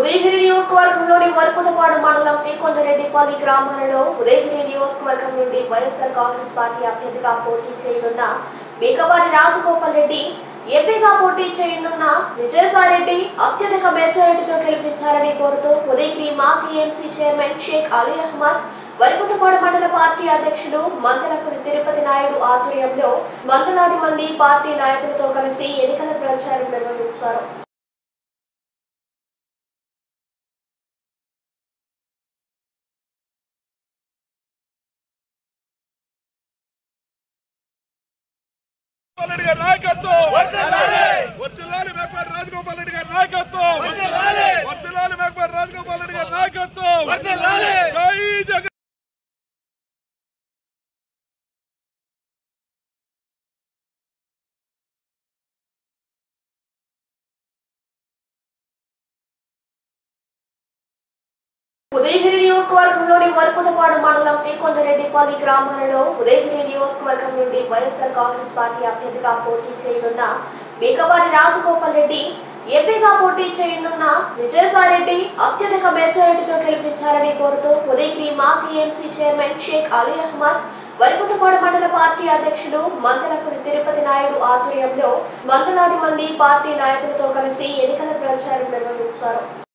ఉదయగిరి నియోజకవర్గంలోని వరకుంటపాడు మండలం టీకొండరెడ్డిపల్లి గ్రామాలలో ఉదయగిరి నియోజకవర్గం నుండి వైఎస్ఆర్ కాంగ్రెస్ పార్టీ అభ్యర్థిగా పోటీ చేయనున్న మేకపాటి రాజగోపాల్ రెడ్డి, ఎంపీగా పోటీ చేయనున్న విజయసాయిరెడ్డి అత్యధిక మెజారిటీతో గెలిపించాలని కోరుతూ ఉదయగిరి మాజీ ఎంసీ చైర్మన్ షేక్ అలీ అహ్మద్, వరకుంటపాడు మండల పార్టీ అధ్యక్షులు మందలపల్లి తిరుపతి నాయుడు ఆధ్వర్యంలో వందలాది మంది పార్టీ నాయకులతో కలిసి ఎన్నికల ప్రచారం నిర్వహించారు. నాయకత్వం వర్ధిల్లాలి మేకపాటి రాజగోపాల్ రెడ్డి గారి నాయకత్వం వర్ధిల్లాలి మేకపాటి రాజగోపాల్ రెడ్డి గారి నాయకత్వం జై జగన్. ఉదయగిరి నియోజకవర్గంలోని వరకుంటపాడు మండలం టీకొండరెడ్డిపల్లి గ్రామాలలో ఉదయగిరి నియోజకవర్గం నుండి వైఎస్ఆర్ కాంగ్రెస్ పార్టీ అభ్యర్థిగా పోటీ చేయనున్న మేకపాటి రాజగోపాల్ రెడ్డి, ఎంపీగా పోటీ చేయనున్న విజయసాయిరెడ్డి అత్యధిక మెజారిటీతో గెలిపించాలని కోరుతూ ఉదయగిరి మాజీ ఎంసీ చైర్మన్ షేక్ అలీ అహ్మద్, వరకుంటపాడు మండల పార్టీ అధ్యక్షులు మందలపల్లి తిరుపతి నాయుడు ఆధ్వర్యంలో వందలాది మంది పార్టీ నాయకులతో కలిసి ఎన్నికల ప్రచారం నిర్వహించారు.